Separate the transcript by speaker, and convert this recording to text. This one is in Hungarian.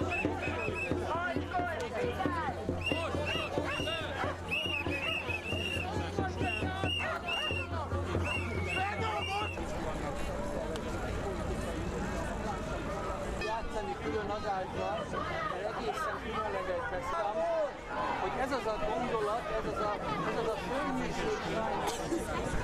Speaker 1: Játszani külön az ágyban, mert egészen különleges beszélem, hogy ez az a gondolat, ez az a fölnyílség sajnos,